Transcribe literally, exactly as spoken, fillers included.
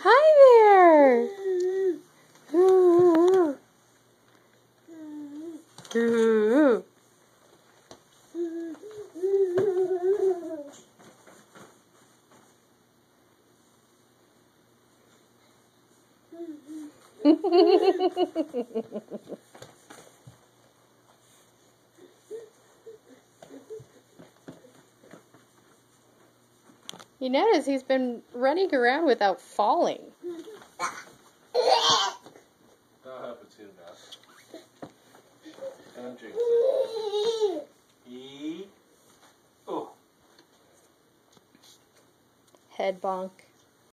Hi there. Ooh. Ooh. You notice he's been running around without falling. That'll happen too now. Don't jinx it. E. Oh. Head bonk.